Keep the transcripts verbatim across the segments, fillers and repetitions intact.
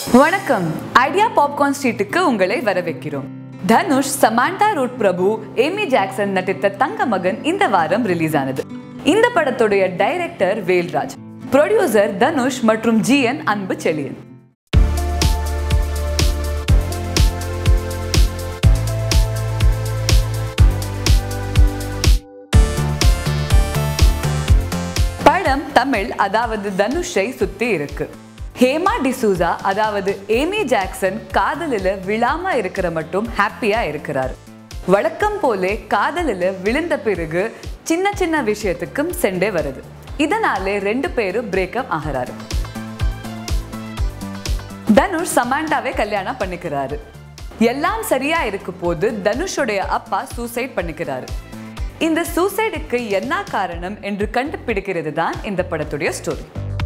வணக்கம். Idea popcorn ஸ்ட்ரீட்டுக்கு உங்களை வரவேற்கிறோம். தனுஷ், சமாண்டா ரூட் பிரபு, ஏமி ஜாக்சன் நடித்த தங்க மகன் இந்த வாரம் ரிலீஸ் ஆனது. இந்த படத்துடைய டைரக்டர் வேல்ராஜ், ப்ரொடியூசர் தனுஷ் மற்றும் ஜி என் அன்பு செழியன். படம் தமிழ், அதாவது தனுஷை சுத்தி இருக்கு. ஹேமா டிசூசா, அதாவது ஏமி ஜாக்சன் காதலில விழாம இருக்கிற மட்டும் ஹாப்பியா இருக்கிறார். வழக்கம் போலே காதலில விழுந்த பிறகு சின்ன சின்ன விஷயத்துக்கும் செண்டே வருது. இதனாலே ரெண்டு பேரும் பிரேக்கப் ஆகிறாரு. தனுஷ் சமாண்டாவை கல்யாணம் பண்ணிக்கிறாரு. எல்லாம் சரியா இருக்கு போது தனுஷுடைய அப்பா சூசைட் பண்ணிக்கிறாரு. இந்த சூசைடுக்கு என்ன காரணம் என்று கண்டுபிடிக்கிறது தான் இந்த படத்துடைய ஸ்டோரி.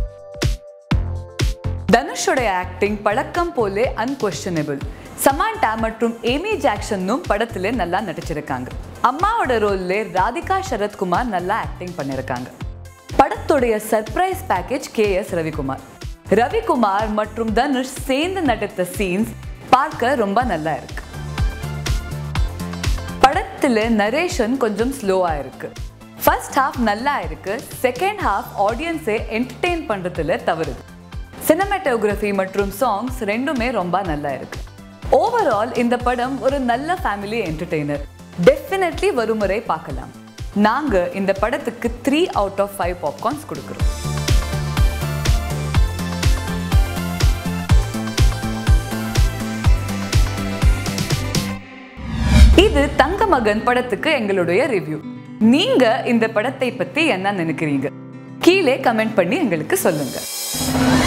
தனுஷோடைய ஆக்டிங் பழக்கம் போலே அன்கொஸ்டனபிள். சமாண்டா மற்றும் ஏமி ஜாக்சனும் படத்திலே நல்லா நடிச்சிருக்காங்க. அம்மாவோட ரோல்ல ராதிகா சரத்குமார் நல்லா ஆக்டிங் பண்ணிருக்காங்க. படத்துடைய surprise package K S Ravikumar. Ravikumar மற்றும் தனுஷ் சேர்ந்து நடித்த சீன்ஸ் பார்க்க ரொம்ப நல்லா இருக்கு. படத்துல நரேஷன் கொஞ்சம் ஸ்லோவா இருக்கு. ஃபர்ஸ்ட் ஹாஃப் நல்லா இருக்கு, செகண்ட் ஹாஃப் ஆடியன்ஸை என்டர்டெயின் பண்றதுல தவறுது. சினிமாட்டோகிராஃபி மற்றும் சாங்ஸ் ரெண்டுமே ரொம்ப நல்லா இருக்கு. ஓவரால் இந்த படம் ஒரு நல்ல ஃபேமிலி என்டர்டெய்னர். டெஃபினெட்லி வருமுறை பார்க்கலாம். நாங்க இந்த படத்துக்கு three out of five popcorns கொடுக்குறோம். இது தங்க மகன் படத்துக்கு எங்களுடைய ரிவ்யூ. நீங்க இந்த படத்தை பத்தி என்ன நினைக்கிறீங்க? கீழே கமெண்ட் பண்ணி எங்களுக்கு சொல்லுங்க.